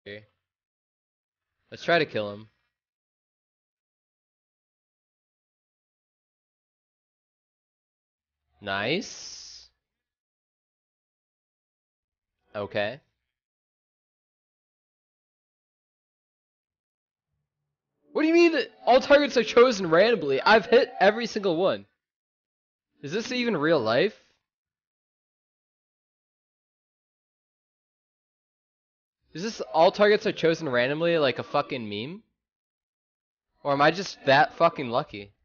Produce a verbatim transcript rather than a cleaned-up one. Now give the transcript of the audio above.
Here. Let's try to kill him. Nice. Okay. What do you mean all targets are chosen randomly? I've hit every single one. Is this even real life? Is this all targets are chosen randomly like a fucking meme? Or am I just that fucking lucky?